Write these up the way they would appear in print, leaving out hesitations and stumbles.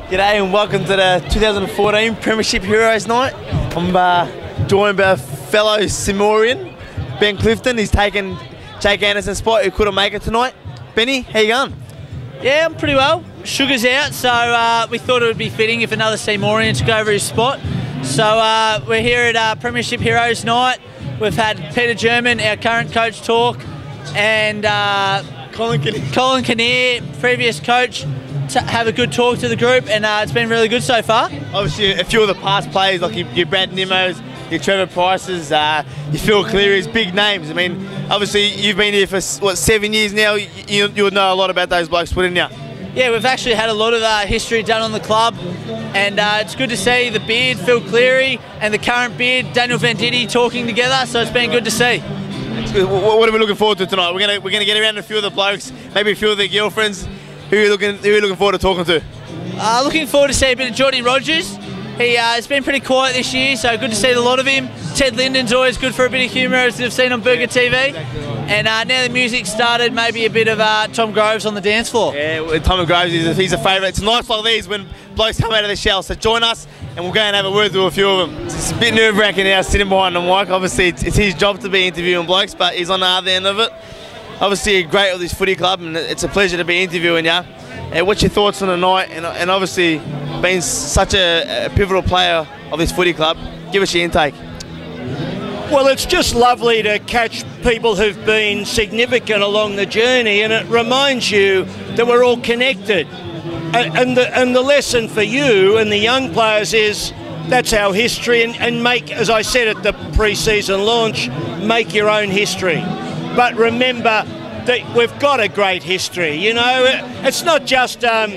G'day and welcome to the 2014 Premiership Heroes Night. I'm joined by a fellow Simorian, Ben Clifton. He's taken Jake Anderson's spot, who couldn't make it tonight. Benny, how you going? Yeah, I'm pretty well. Sugar's out, so we thought it would be fitting if another Seymourian took over his spot. So we're here at Premiership Heroes Night. We've had Peter German, our current coach, talk, and Colin Kinnear, previous coach, to have a good talk to the group, and it's been really good so far. Obviously, a few of the past players, like your Brad Nimmo's, your Trevor Price's, your Phil Cleary's, big names. I mean, obviously, you've been here for, what, 7 years now? You'll know a lot about those blokes, wouldn't you? Yeah, we've actually had a lot of history done on the club, and it's good to see the beard, Phil Cleary, and the current beard, Daniel Venditti, talking together, so it's been good to see. What are we looking forward to tonight? We're gonna get around a few of the blokes, maybe a few of their girlfriends. Who are you looking forward to talking to? Looking forward to seeing a bit of Geordie Rogers. It's been pretty quiet this year, so good to see a lot of him. Ted Linden's always good for a bit of humour, as we've seen on Burger TV. And now the music started, maybe a bit of Tom Groves on the dance floor. Yeah, Tom Groves, he's a favourite. It's nights like these when blokes come out of the shell, so join us and we'll go and have a word with a few of them. It's a bit nerve-wracking now sitting behind the mic. Obviously, it's his job to be interviewing blokes, but he's on the other end of it. Obviously, great with this footy club, and it's a pleasure to be interviewing you. What's your thoughts on the night? And obviously, being such a pivotal player of this footy club, give us your intake. Well, it's just lovely to catch people who've been significant along the journey, and it reminds you that we're all connected. And the lesson for you and the young players is that's our history, and make, as I said at the pre-season launch, make your own history. But remember that we've got a great history, you know. It's not just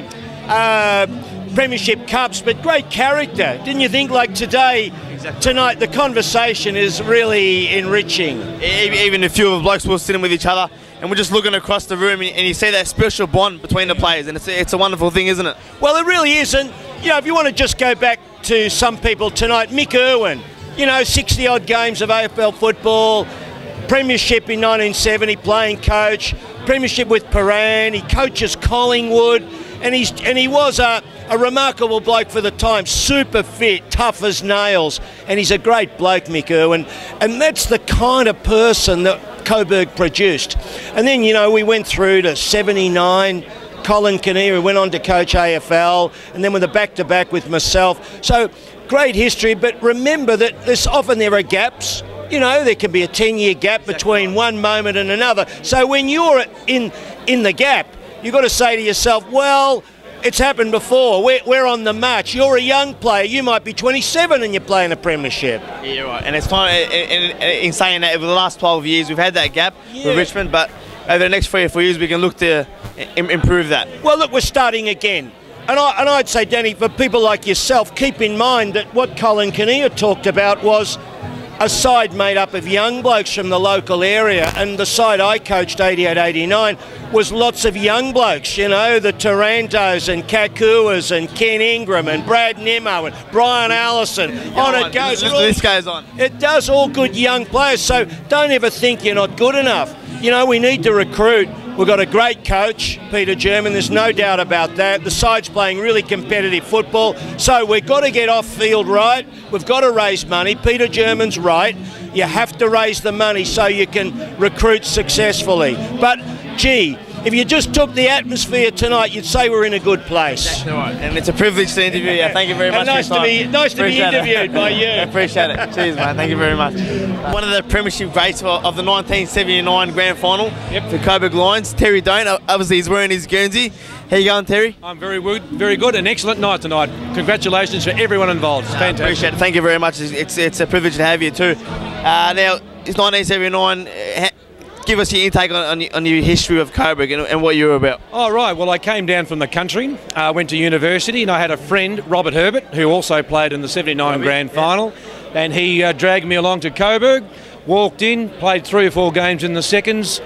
Premiership Cups, but great character. Didn't you think, like today, tonight, the conversation is really enriching. Even a few of the blokes were sitting with each other, and we're just looking across the room, and you see that special bond between the players, and it's a wonderful thing, isn't it? Well, it really is, and you know, if you want to just go back to some people tonight, Mick Irwin, you know, 60-odd games of AFL football, Premiership in 1970, playing coach, Premiership with Paran, he coaches Collingwood, and he was a remarkable bloke for the time, super fit, tough as nails, and he's a great bloke, Mick Irwin, and that's the kind of person that Coburg produced. And then, you know, we went through to 79, Colin Kinnear, who went on to coach AFL, and then with a back-to-back with myself. So, great history, but remember that often there are gaps. You know, there can be a 10-year gap between one moment and another. So when you're in the gap, you've got to say to yourself, well, it's happened before. We're on the march. You're a young player. You might be 27 and you're playing a premiership. Yeah, right. And it's fine. In saying that, over the last 12 years, we've had that gap with Richmond, but over the next 3 or 4 years, we can look to improve that. Well, look, we're starting again. And I'd say, Danny, for people like yourself, keep in mind that what Colin Kinnear talked about was a side made up of young blokes from the local area, and the side I coached, 88-89, was lots of young blokes, you know, the Tarantos and Kakuas and Ken Ingram and Brad Nimmo and Brian Allison. On it goes. This goes on. It does, all good young players, so don't ever think you're not good enough. You know, we need to recruit. We've got a great coach, Peter German, there's no doubt about that. The side's playing really competitive football, so we've got to get off field right. We've got to raise money. Peter German's right. You have to raise the money so you can recruit successfully. But, gee, if you just took the atmosphere tonight, you'd say we're in a good place. Exactly right. And it's a privilege to interview you. Thank you very much nice for your time. Nice to be interviewed by you. I appreciate it. Cheers, mate. Thank you very much. One of the premiership greats of the 1979 grand final for Coburg Lions, Terry Doan. Obviously, he's wearing his Guernsey. How you going, Terry? I'm very good. An excellent night tonight. Congratulations for everyone involved. It's fantastic. I appreciate it. Thank you very much. It's a privilege to have you too. Now, it's 1979. Give us your intake on your history of Coburg and what you were about. Oh, right. Well, I came down from the country, went to university, and I had a friend, Robert Herbert, who also played in the 79 grand final, and he dragged me along to Coburg, walked in, played 3 or 4 games in the seconds.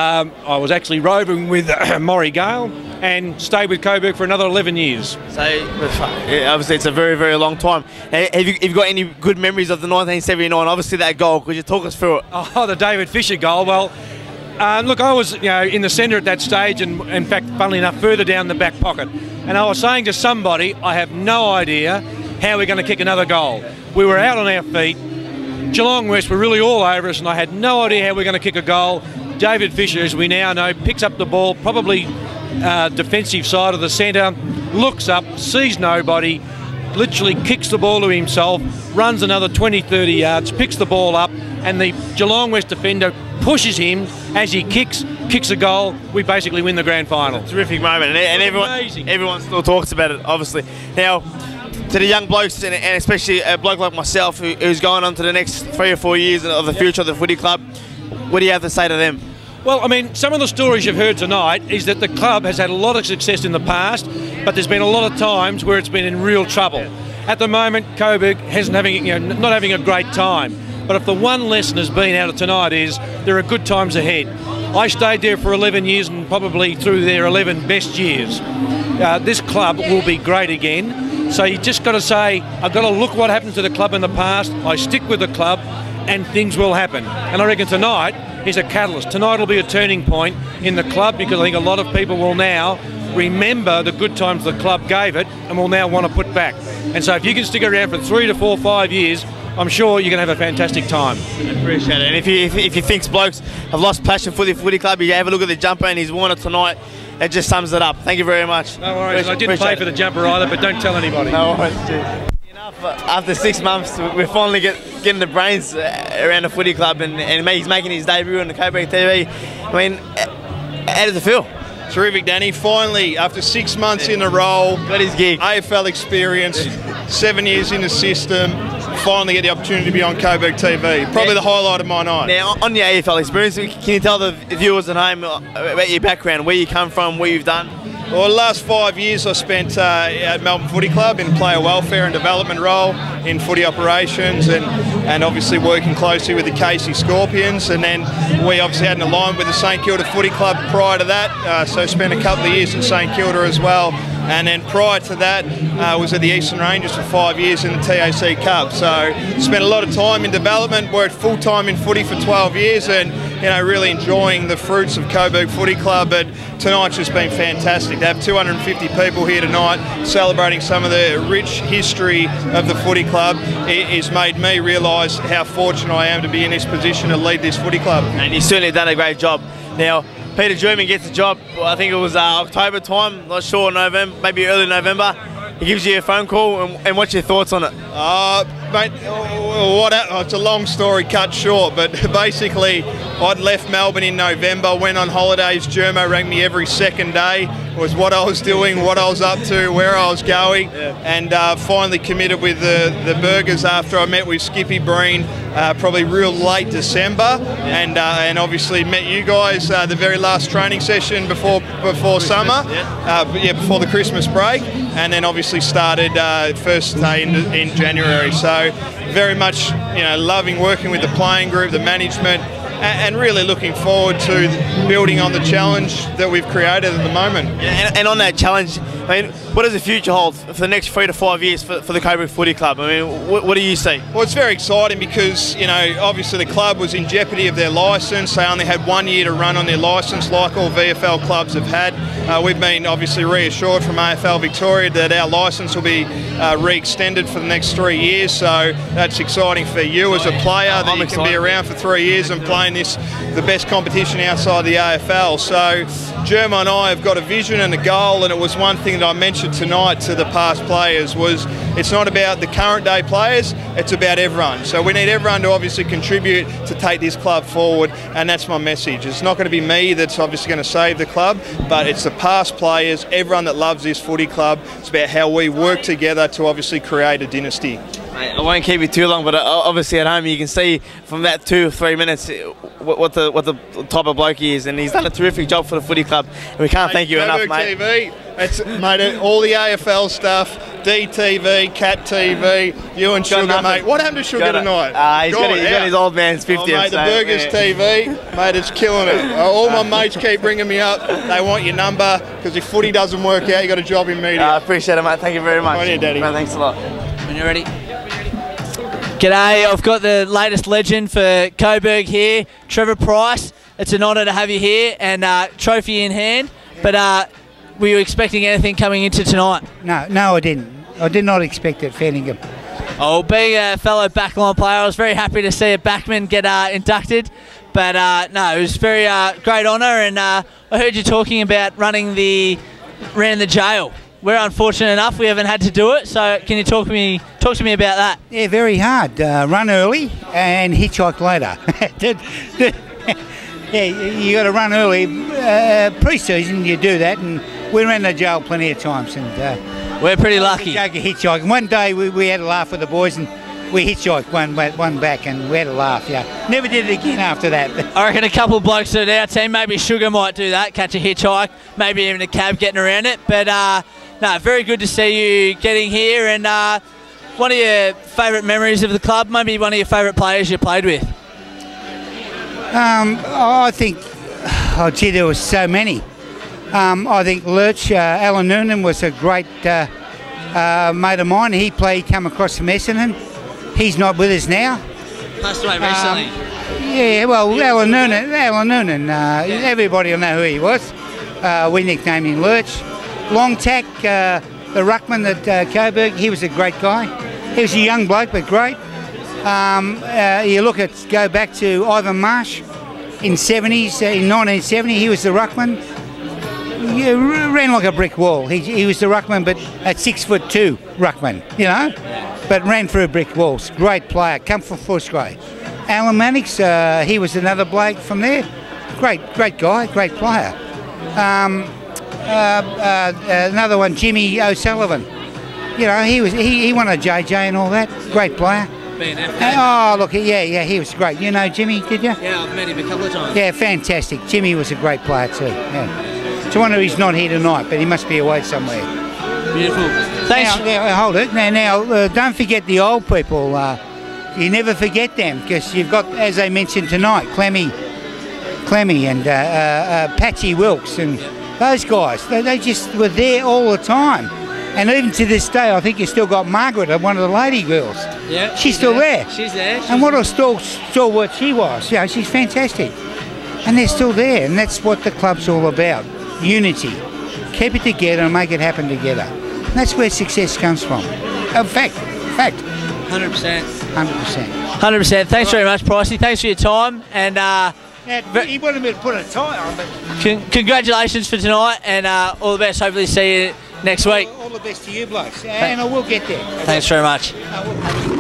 I was actually roving with Maury Gale and stayed with Coburg for another 11 years. So, obviously, it's a very, very long time. Have you got any good memories of the 1979? Obviously, that goal. Could you talk us through it? Oh, the David Fisher goal. Well, Look, I was in the centre at that stage, and in fact, funnily enough, further down the back pocket. And I was saying to somebody, I have no idea how we're going to kick another goal. We were out on our feet. Geelong West were really all over us, and I had no idea how we're going to kick a goal. David Fisher, as we now know, picks up the ball, probably defensive side of the centre, looks up, sees nobody, literally kicks the ball to himself, runs another 20-30 yards, picks the ball up, and the Geelong West defender pushes him as he kicks a goal. We basically win the grand final. Terrific moment, and everyone still talks about it, obviously. Now, to the young blokes, and especially a bloke like myself who's going on to the next 3 or 4 years of the future of the footy club, what do you have to say to them? Well, I mean, some of the stories you've heard tonight is that the club has had a lot of success in the past, but there's been a lot of times where it's been in real trouble. Yeah. At the moment, Coburg not having a great time. But if the one lesson has been out of tonight is there are good times ahead. I stayed there for 11 years and probably through their 11 best years. This club will be great again. So you just got to say, I've got to look what happened to the club in the past. I stick with the club and things will happen. And I reckon tonight is a catalyst. Tonight will be a turning point in the club because I think a lot of people will now remember the good times the club gave it and will now want to put back. And so if you can stick around for 3 to 4, 5 years, I'm sure you're going to have a fantastic time. I appreciate it. And if you think blokes have lost passion for the footy club, you have a look at the jumper and he's worn it tonight. It just sums it up. Thank you very much. No worries. I didn't pay for the jumper either, but don't tell anybody. No worries. Enough. After 6 months, we're finally getting the brains around the footy club, and he's making his debut on the Coburg TV. I mean, how does it feel? Terrific, Danny. Finally, after 6 months in a row, got his gig. AFL experience, 7 years in the system, finally get the opportunity to be on Coburg TV. Probably the highlight of my night. Now, on your AFL experience, can you tell the viewers at home about your background, where you come from, what you've done? Well, the last 5 years I spent at Melbourne Footy Club in player welfare and development role in footy operations, and obviously working closely with the Casey Scorpions, and then we obviously had an alignment with the St Kilda Footy Club prior to that, so spent a couple of years in St Kilda as well. And then prior to that, was at the Eastern Rangers for 5 years in the TAC Cup. So spent a lot of time in development, worked full time in footy for 12 years, and really enjoying the fruits of Coburg Footy Club. But tonight's just been fantastic. To have 250 people here tonight celebrating some of the rich history of the footy club, it's made me realise how fortunate I am to be in this position to lead this footy club. And you've certainly done a great job. Now, Peter German gets the job, I think it was October time, not sure, November, maybe early November. He gives you a phone call, and what's your thoughts on it? Mate, it's a long story cut short, but basically I'd left Melbourne in November, went on holidays. Germo rang me every second day, was what I was doing, what I was up to, where I was going, and finally committed with the Burgers after I met with Skippy Breen, probably real late December, and obviously met you guys the very last training session before summer, before the Christmas break, and then obviously started first day in January. So very much loving working with the playing group, the management, and really looking forward to building on the challenge that we've created at the moment. And on that challenge, I mean, what does the future hold for the next 3 to 5 years for the Coburg Footy Club? I mean, what do you see? Well, it's very exciting because, obviously the club was in jeopardy of their licence. They only had 1 year to run on their licence, like all VFL clubs have had. We've been obviously reassured from AFL Victoria that our licence will be re-extended for the next 3 years. So that's exciting for you as a player, that you can be around for 3 years and playing the best competition outside the AFL. So Germa and I have got a vision and a goal, and it was one thing that I mentioned tonight to the past players was it's not about the current day players, it's about everyone. So we need everyone to obviously contribute to take this club forward, and that's my message. It's not going to be me that's obviously going to save the club, but it's the past players, everyone that loves this footy club. It's about how we work together to obviously create a dynasty. I won't keep you too long, but obviously at home you can see from that 2 or 3 minutes what the type of bloke he is, and he's done a terrific job for the footy club, and we can't thank you enough, mate. TV, mate, all the AFL stuff, DTV, Cat TV, you and Sugar, mate. What happened to Sugar tonight? He's got his old man's 50th. Mate, the Burgers TV, mate, it's killing it. All my mates keep bringing me up. They want your number, because if footy doesn't work out, you got a job in media. I appreciate it, mate. Thank you very much. Right here, Daddy. Mate, thanks a lot. When you're ready. G'day, I've got the latest legend for Coburg here, Trevor Price. it's an honour to have you here and trophy in hand. But were you expecting anything coming into tonight? No, I didn't. I did not expect it, Fannington. Oh, being a fellow backline player, I was very happy to see a backman get inducted. But no, it was very great honour, and I heard you talking about ran the jail. We're unfortunate enough we haven't had to do it. So can you talk to me about that? Yeah, very hard. Run early and hitchhike later. Yeah, you got to run early. Pre-season, you do that, and we ran the jail plenty of times, and we're pretty lucky. Hitchhike. One day we had a laugh with the boys, and we hitchhiked one back, and we had a laugh. Yeah, never did it again after that. I reckon a couple of blokes at our team, maybe Sugar might do that, catch a hitchhike, maybe even a cab getting around it. But no, very good to see you getting here, and one of your favourite memories of the club, maybe one of your favourite players you played with. I think, there was so many. I think Lurch, Alan Noonan was a great mate of mine. He come across from Essendon. He's not with us now. Passed away recently. Yeah, well, Alan Noonan, everybody will know who he was. We nicknamed him Lurch. Long Tack, the ruckman at Coburg, he was a great guy. He was a young bloke, but great. You go back to Ivan Marsh in 1970, he was the ruckman. He ran like a brick wall. He was the ruckman, but at 6'2" ruckman, but ran through brick walls. Great player, come from Footscray. Alan Mannix, he was another bloke from there. Great guy, great player. Another one, Jimmy O'Sullivan. He won a JJ and all that. Great player. Oh, look, yeah, he was great. You know Jimmy, did you? Yeah, I've met him a couple of times. Yeah, fantastic. Jimmy was a great player too. Yeah. It's a wonder he's not here tonight, but he must be away somewhere. Beautiful. Thanks. Now, hold it. Now, don't forget the old people. You never forget them, because you've got, as I mentioned tonight, Clemmy and Patsy Wilkes and those guys. They just were there all the time. And even to this day, I think you still got Margaret, one of the lady girls. Yeah, she's still there. She's there. And what a stalwart she was. She's fantastic. And they're still there, and that's what the club's all about. Unity. Keep it together and make it happen together. And that's where success comes from. Fact. 100%. 100%. Thanks very much, Pricey. Thanks for your time. And he wanted me to put a tie on, but congratulations for tonight, and all the best. Hopefully see you next week. All the best to you blokes, and I will get there. Thanks very much.